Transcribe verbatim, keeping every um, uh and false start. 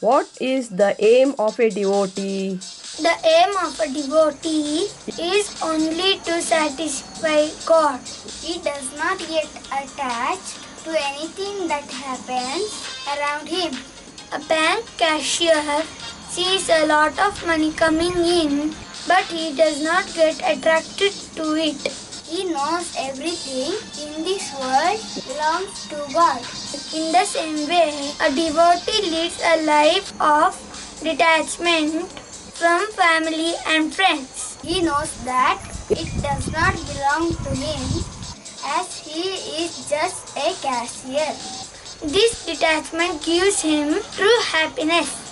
What is the aim of a devotee? The aim of a devotee is only to satisfy God. He does not get attached to anything that happens around him. A bank cashier sees a lot of money coming in, but he does not get attracted to it. He knows everything in this world belongs to God. In the same way, a devotee leads a life of detachment from family and friends. He knows that it does not belong to him, as he is just a cashier. This detachment gives him true happiness.